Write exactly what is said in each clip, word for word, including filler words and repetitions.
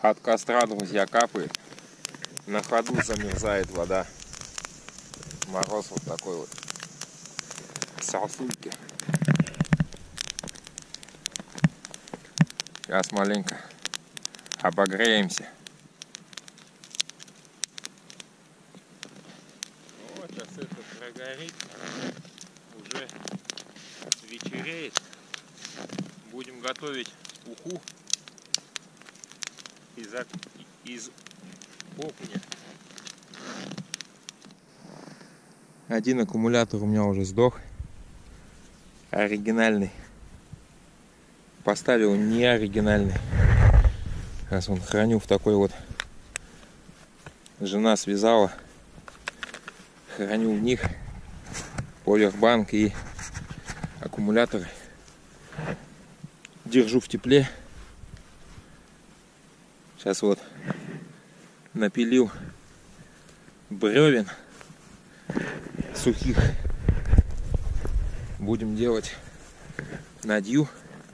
От костра, друзья, капает. На ходу замерзает вода. Мороз вот такой вот. Сосульки. Сейчас маленько обогреемся. Вот, сейчас это прогорит. Уже вечереет. Будем готовить уху из, из окуня. Один аккумулятор у меня уже сдох. Оригинальный. Поставил не оригинальный. Сейчас он храню в такой вот. Жена связала. Храню в них повербанк и аккумуляторы. Держу в тепле. Сейчас вот напилил бревен сухих. Будем делать надью.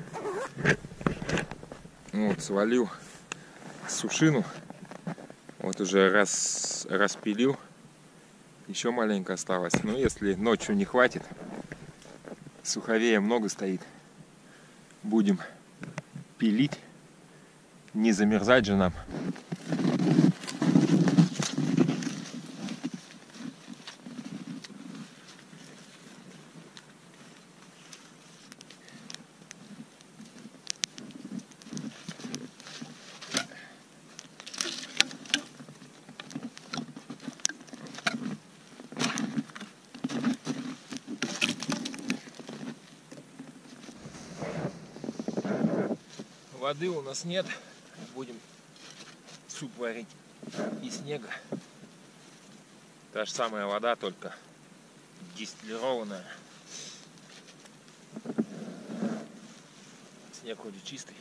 Вот, свалил сушину. Вот уже раз распилил. Еще маленько осталось. Но если ночью не хватит, суховея много стоит, будем пилить. Не замерзать же нам. Воды у нас нет. Будем суп варить из снега. Та же самая вода, только дистиллированная. Снег вроде чистый.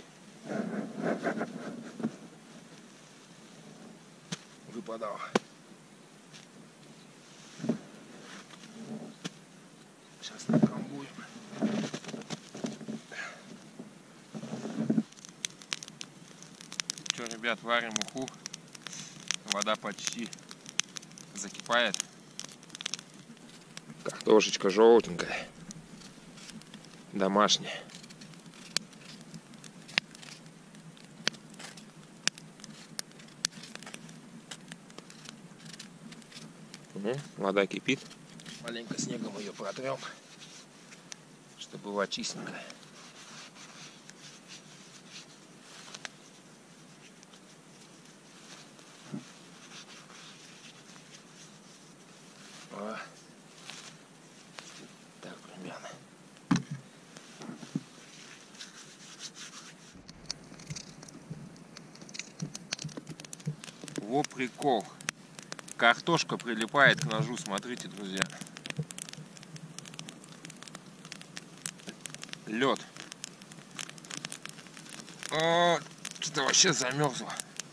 Выпадал. Сейчас накомбуем. Что, ребят, варим уху. Вода почти закипает. Картошечка желтенькая. Домашняя. Угу, вода кипит. Маленько снегом ее протрем, чтобы была чистенькая. Так, примерно. Во прикол. Картошка прилипает к ножу, смотрите, друзья. Лед. О, что-то вообще замерзло.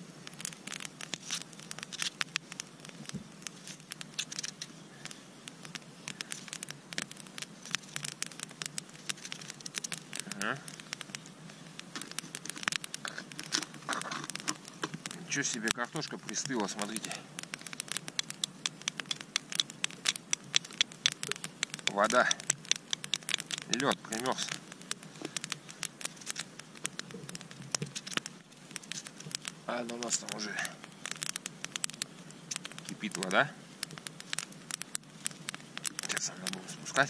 Ничего себе, картошка пристыла, смотрите. Вода. Лед примерз. А у нас там уже кипит вода. Сейчас она будет спускать.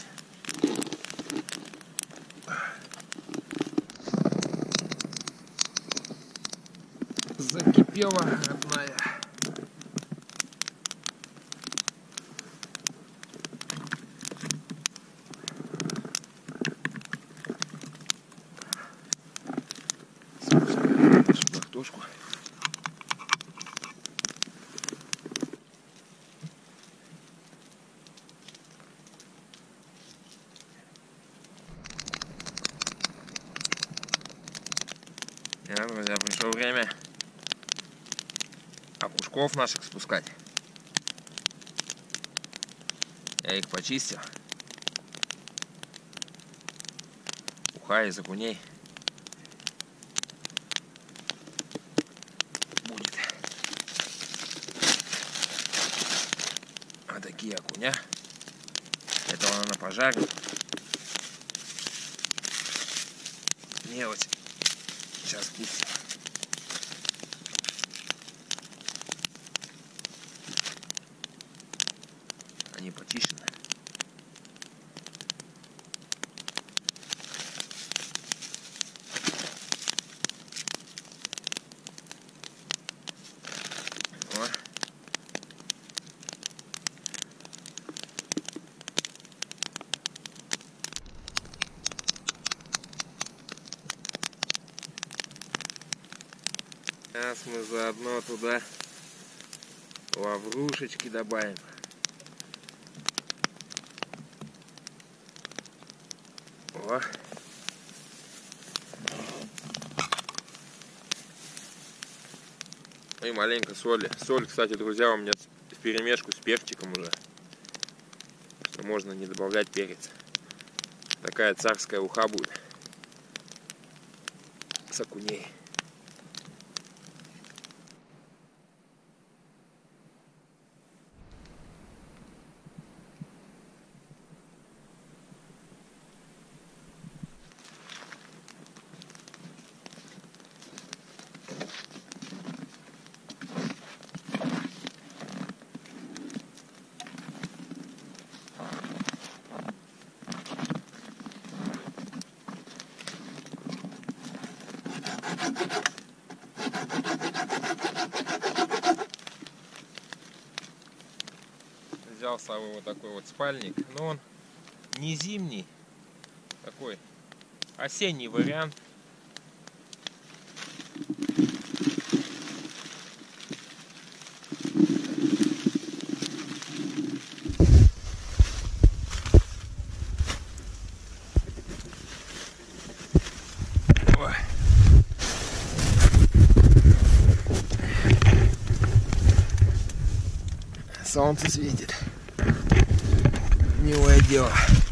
Закипела, родная. Спускаем картошку. Да, друзья, пришло время окушков наших спускать. Я их почистил. Уха из окуней. окуня. Это он на пожаре. Мелочь. Сейчас пустим. Они почищены. Вот. Сейчас мы заодно туда лаврушечки добавим. О. И маленько соли. Соль, кстати, друзья, у меня в перемешку с перчиком уже. Что можно не добавлять перец. Такая царская уха будет. С окуней. Взял с собой вот такой вот спальник, но он не зимний, такой осенний вариант. Солнце светит. Милое дело.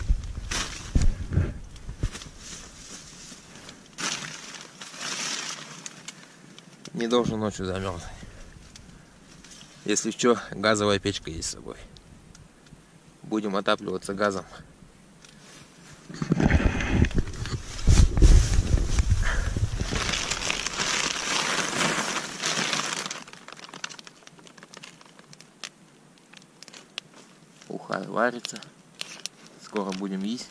Не должен ночью замерзнуть. Если что, газовая печка есть с собой. Будем отапливаться газом. Уха варится. Скоро будем есть.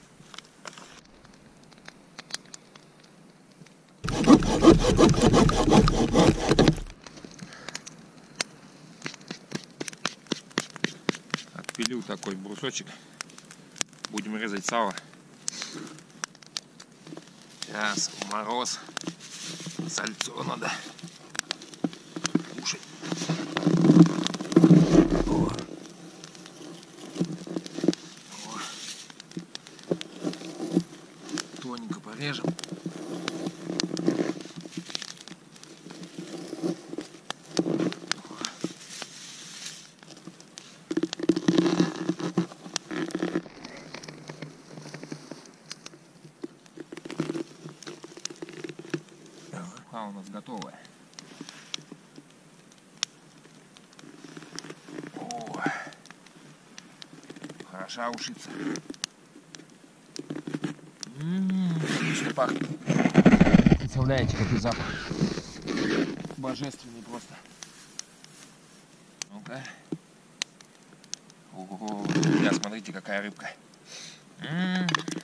Отпилил такой брусочек. Будем резать сало. Сейчас мороз. Сальцо надо кушать. О. О. Тоненько порежем. А у нас готовая. О, хороша ушица. М-м-м, отлично пахнет. Представляете, какой запах? Божественный просто. Ну-ка. Ого, друзья, смотрите, какая рыбка. М-м-м.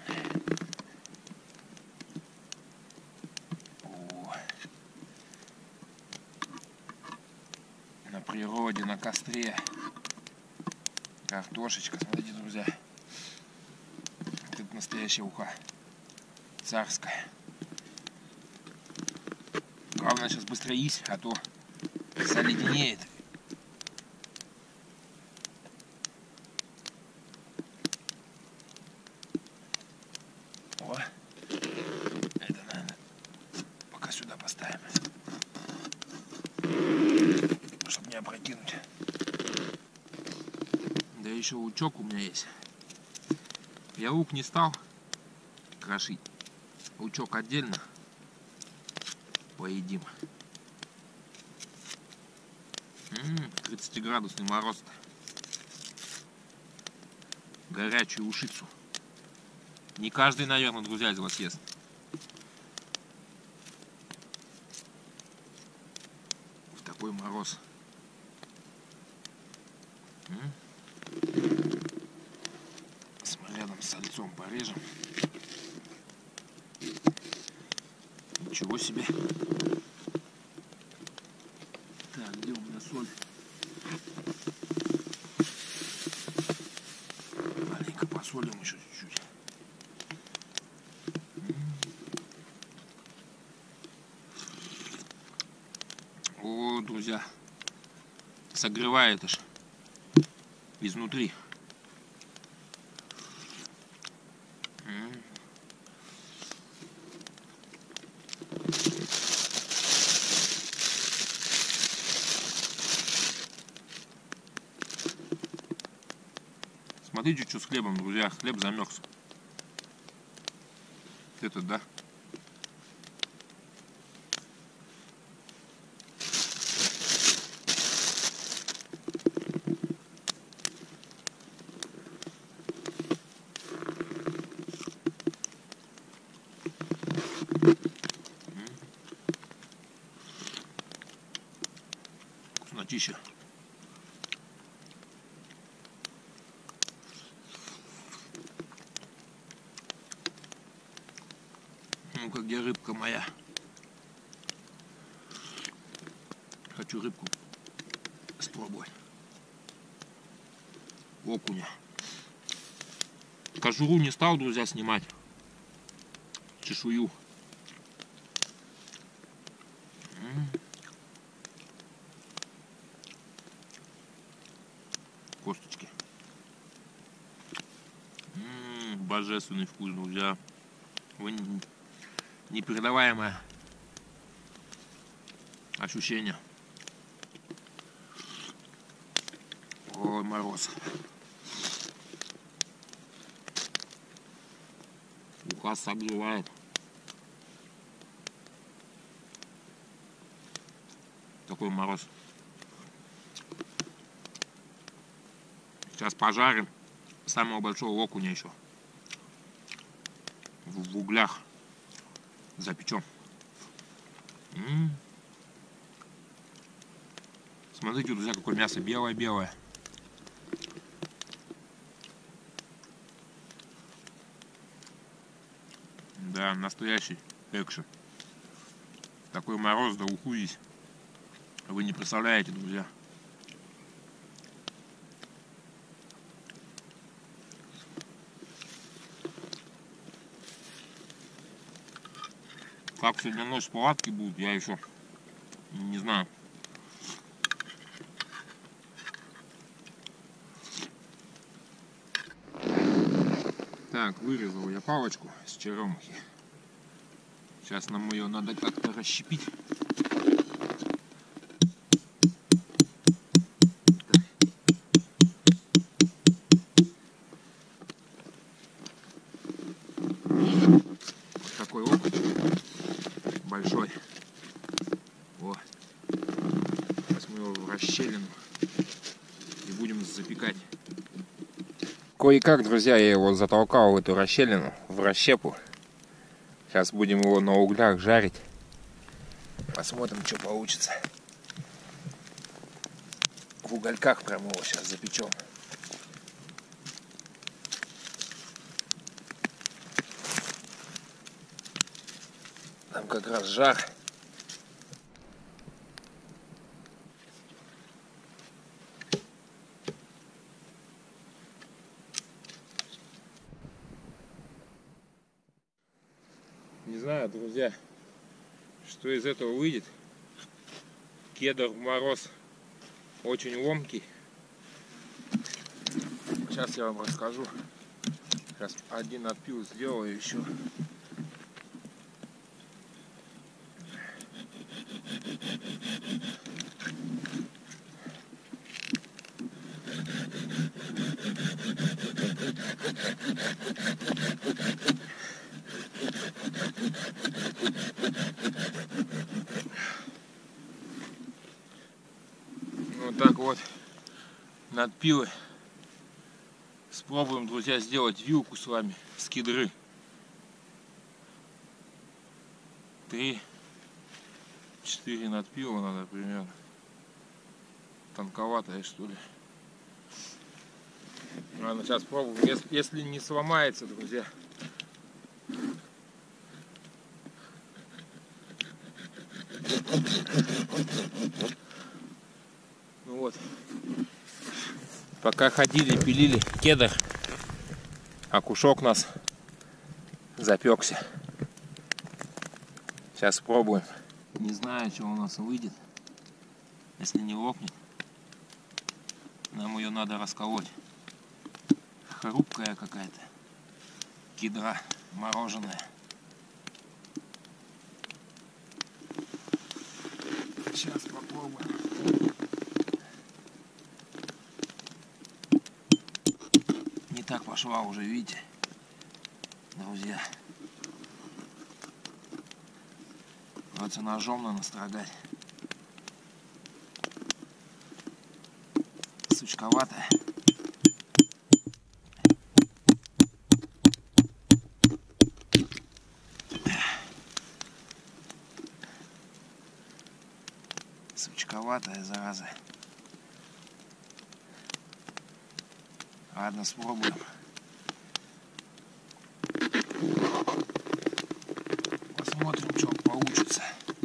На природе, на костре. Картошечка, смотрите, друзья. Вот это настоящая уха. Царская. Главное сейчас быстро есть, а то заледенеет. О, это надо пока сюда поставим, чтобы не опрокинуть. Да еще лучок у меня есть. Я лук не стал крошить. Лучок отдельно поедим. М-м, тридцатиградусный мороз. горячую ушицу. Не каждый, наверное, друзья, из вас ест. В такой мороз. М? С рядом с сальцом порежем. Ничего себе. Так, где у меня соль? Маленько посолим еще чуть-чуть. О, друзья, согревает аж изнутри. Смотрите, что с хлебом, друзья. Хлеб замерз. Этот, да? Вкуснотища. Ну-ка, где рыбка моя? Хочу рыбку спробовать. Окуня. Кожуру не стал, друзья, снимать. Чешую. М-м. Косточки. М-м, божественный вкус, друзья. Вы непередаваемое ощущение. Ой, мороз. Уха обживает. Такой мороз. Сейчас пожарим самого большого окуня еще. В, в углях запечем. М-м-м. Смотрите, друзья, какое мясо белое-белое. Да, настоящий экшен. Такой мороз, да ухуись. Вы не представляете, друзья. Как сегодня ночь палатки будут, я еще не знаю. Так, вырезал я палочку с черемухи. Сейчас нам ее надо как-то расщепить. Вот такой окунь большой. Вот. Сейчас мы его в расщелину и будем запекать. Кое-как, друзья, я его затолкал в эту расщелину, в расщепу. Сейчас будем его на углях жарить. Посмотрим, что получится. В угольках прям его сейчас запечем. Там как раз жар. Не знаю, друзья, что из этого выйдет. Кедр в мороз очень ломкий. Сейчас я вам расскажу. Сейчас один отпил сделаю еще. Вот так вот надпилы с Пробуем, друзья, сделать вилку с вами с кедры. Три-четыре надпила надо примерно. Тонковатая, что ли. Ладно, сейчас пробуем. Если, если не сломается, друзья. Ну вот. Пока ходили, пилили кедр, окушок у нас запекся. Сейчас пробуем. Не знаю, что у нас выйдет. Если не лопнет, нам ее надо расколоть. Хрупкая какая-то кедра мороженая. Сейчас попробуем. Не так пошла уже, видите, друзья. Придется ножом надо настрогать. Сучковатая. Сучковатая, зараза. Ладно, спробуем. Посмотрим, что получится.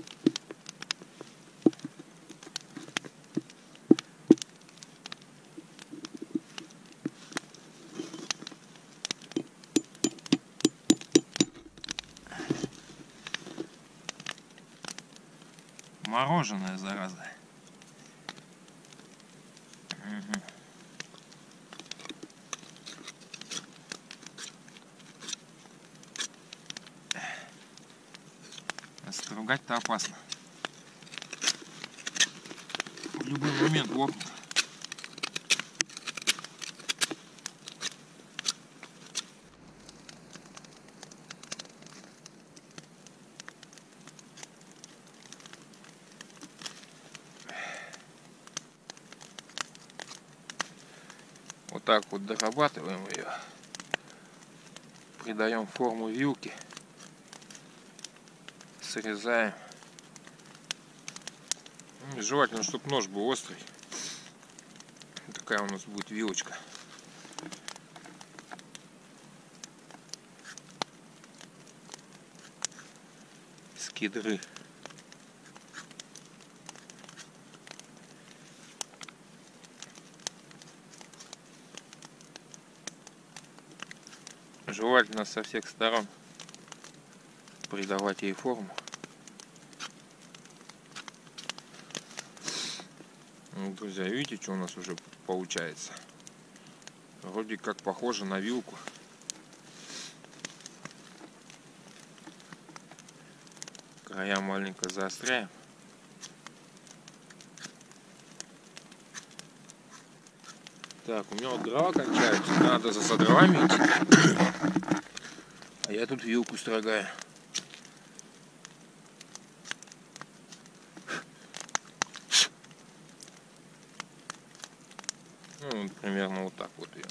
Мороженое, зараза. Угу. Стругать-то опасно. В любой момент лопнет. Вот так вот дорабатываем ее. Придаем форму вилки. Срезаем. Желательно, чтобы нож был острый. Такая у нас будет вилочка. С кедры. Желательно со всех сторон придавать ей форму. Ну, друзья, видите, что у нас уже получается? Вроде как похоже на вилку. Края маленько заостряем. Так, у меня вот дрова кончаются, надо за дровами идти. А я тут вилку строгаю. Ну, вот примерно вот так вот ее.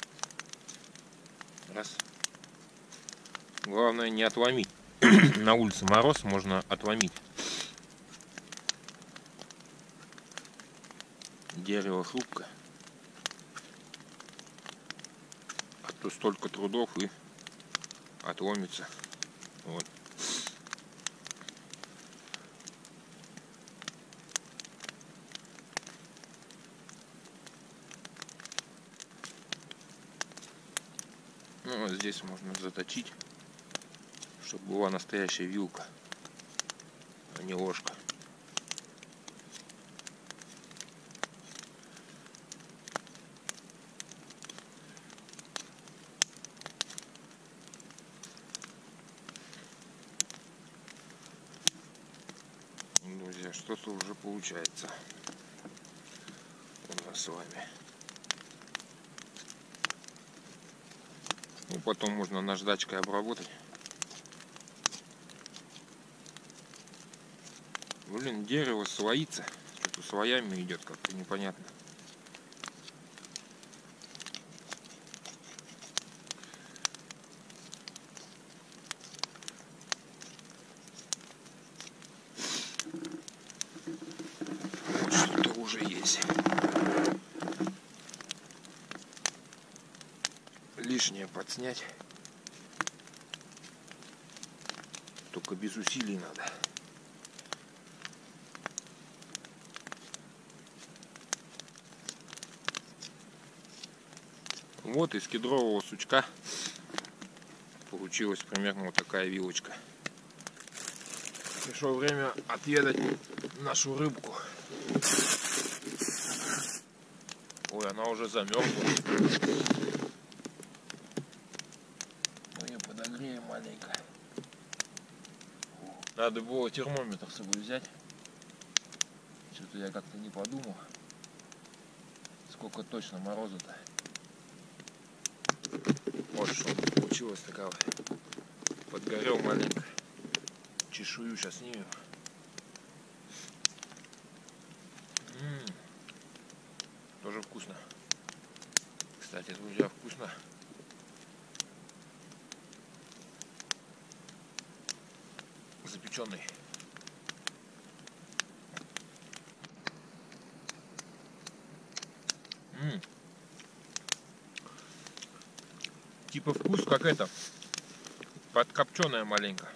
Раз. Главное не отломить. На улице мороз, можно отломить. Дерево хрупкое. А то столько трудов и отломится. Вот. Ну, вот здесь можно заточить, чтобы была настоящая вилка, а не ложка. Друзья, что-то уже получается у нас с вами. Ну, потом можно наждачкой обработать. Блин, дерево слоится. Что-то слоями идет, как-то непонятно. лишнее подснять. Только без усилий надо. Вот из кедрового сучка получилась примерно вот такая вилочка. Пришло время отведать нашу рыбку. Ой, она уже замерзла. Мы ее подогреем маленько. Надо было термометр с собой взять. Что-то я как-то не подумал. Сколько точно мороза-то. Вот что получилось такая вот. Подгорел маленько. Чешую сейчас снимем. М-м-м. Тоже вкусно. Кстати, друзья, вкусно. Запеченный. М-м. Типа вкус как это, подкопченая маленько.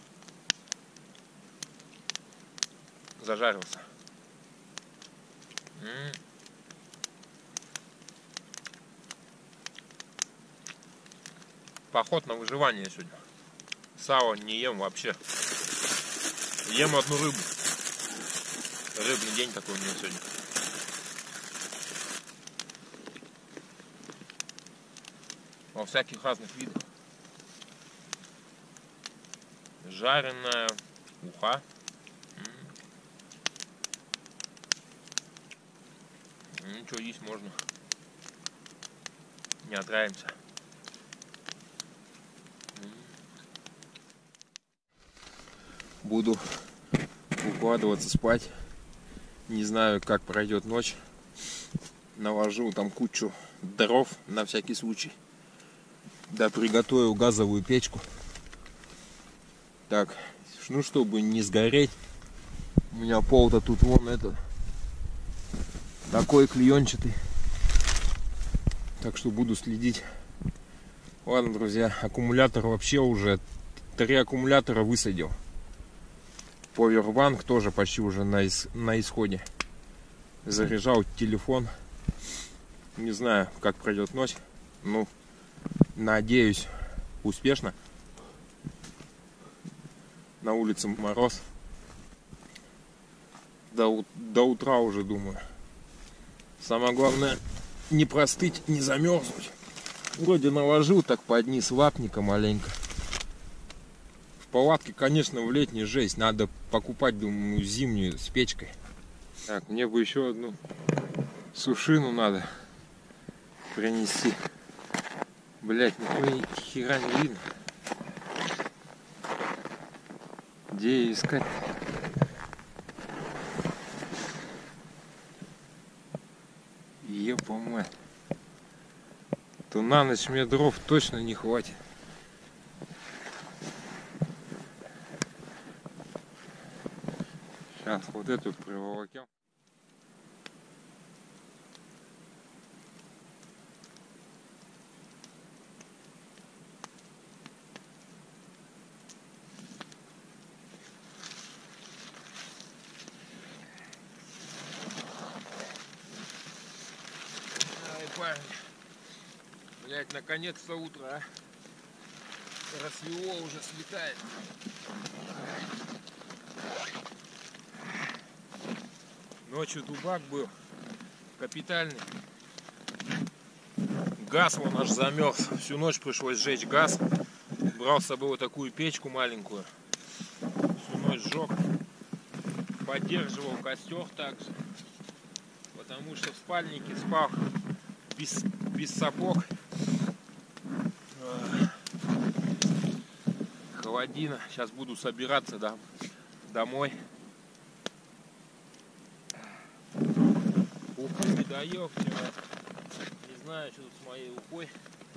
Зажарился. М-м. Поход на выживание сегодня. Сало не ем вообще. Ем одну рыбу. Рыбный день такой у меня сегодня. Во всяких разных видах. Жареная уха. Ничего, есть можно. Не отравимся. Буду укладываться спать. Не знаю, как пройдет ночь. Наложил там кучу дров на всякий случай. Да, приготовил газовую печку. Так, ну чтобы не сгореть. У меня пол-то тут вон этот такой клеенчатый. Так что буду следить. Ладно, друзья, аккумулятор вообще уже три аккумулятора высадил. Powerbank тоже почти уже на, ис на исходе. Заряжал телефон. Не знаю, как пройдет ночь. Ну, надеюсь, успешно. На улице мороз. До, до утра уже, думаю. Самое главное, не простыть, не замерзнуть. Вроде наложил так под низ ватника маленько. В палатке, конечно, в летний жесть. Надо покупать, думаю, зимнюю с печкой. Так, мне бы еще одну сушину надо принести. Блять, нихуя хера не видно. Где ее искать? Епа мать. То на ночь мне дров точно не хватит. Сейчас вот эту приволокем. Блять, наконец-то утро, а? Рассвело, уже светает. Ночью дубак был капитальный. Газ вон аж замерз. Всю ночь пришлось сжечь газ. Брал с собой вот такую печку маленькую. Всю ночь сжег. Поддерживал костер также. Потому что в спальнике спал без, без сапог. Холодина. Сейчас буду собираться да, домой. Уху не доел вчера. Не знаю, что тут с моей ухой.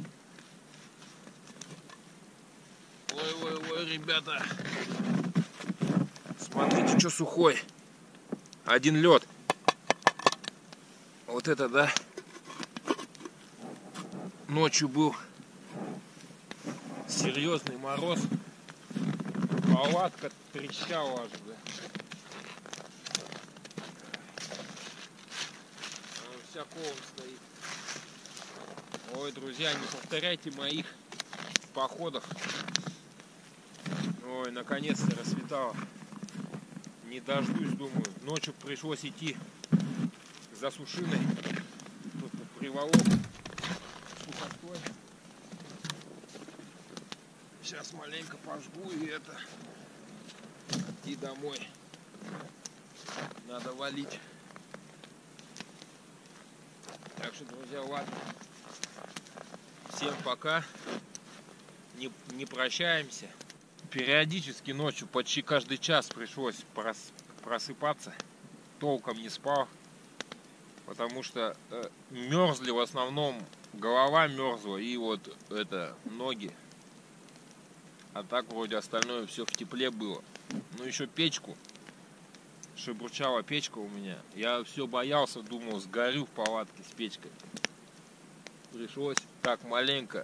Ой-ой-ой, ребята. Смотрите, что сухой. Один лед. Вот это, да. Ночью был Серьезный мороз. Палатка трещала аж, да. Вся колом стоит. Ой, друзья, не повторяйте моих походов. Ой, наконец-то рассветало. Не дождусь, думаю. Ночью пришлось идти за сушиной. Тут приволок сухостой. Сейчас маленько пожгу и это. И домой. Надо валить. Так что, друзья, ладно. Всем пока. Не, не прощаемся. Периодически ночью, почти каждый час пришлось прос, просыпаться. Толком не спал. Потому что э, мерзли в основном. Голова мерзла и вот это, ноги. А так вроде остальное все в тепле было. Ну еще печку. Шебурчала печка у меня. Я все боялся, думал, сгорю в палатке с печкой. Пришлось так маленько.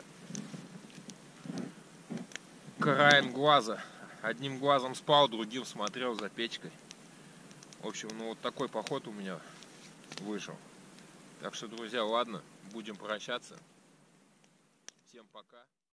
Краем глаза. Одним глазом спал, другим смотрел за печкой. В общем, ну вот такой поход у меня вышел. Так что, друзья, ладно, будем прощаться. Всем пока.